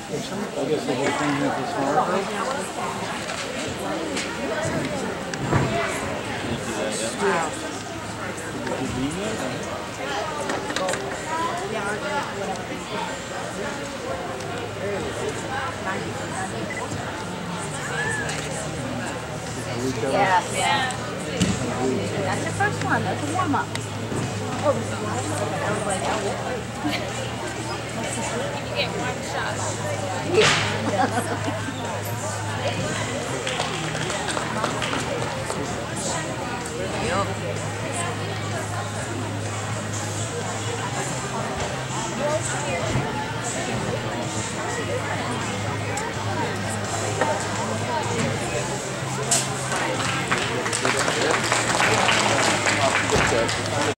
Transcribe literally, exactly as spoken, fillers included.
I guess the whole thing has a smart rope. Wow. Yeah, yeah. That's the first one. That's a warm up. Oh, you get one shot. Yeah. Yep.